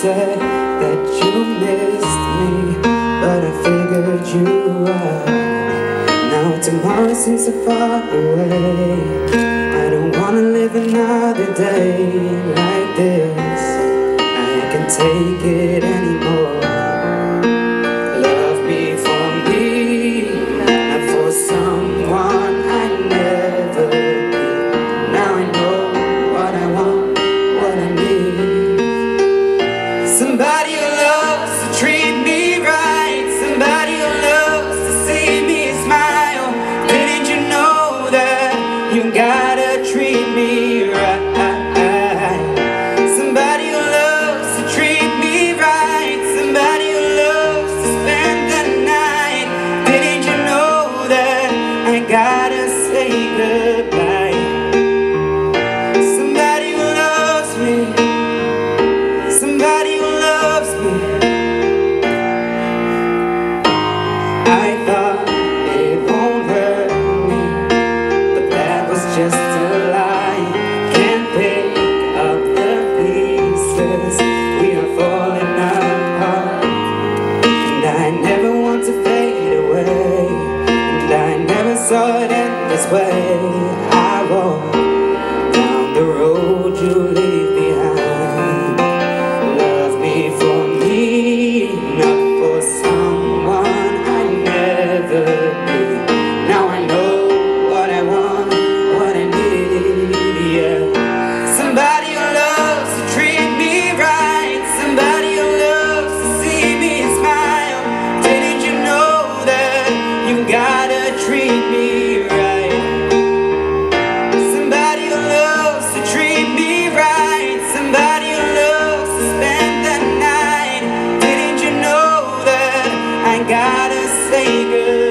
said that you missed me, but I figured you out. Now tomorrow seems so far away. I don't wanna live another day like this. I can't take it anymore. Love me for me, not for someone I never be. Now I know what I want, what I need. Somebody who loves to treat me right, somebody who loves to see me smile. Didn't you know that you gotta treat me right? Somebody who loves to treat me right, somebody who loves to spend the night. Didn't you know that I gotta say goodbye? Somebody who loves me, somebody who loves me. I thought it won't hurt me, but that was just a lie. Can't pick up the pieces, we are falling apart. And I never want to fade away, and I never saw it end this way. I walk down the road you leave behind. Love me for me, not for someone I never be. Now I know what I want, what I need, yeah. Somebody who loves to treat me right, somebody who loves to see me smile. Didn't you know that you gotta treat me right? Somebody who loves to treat me right, somebody who loves to spend the night. Didn't you know that I gotta say goodbye?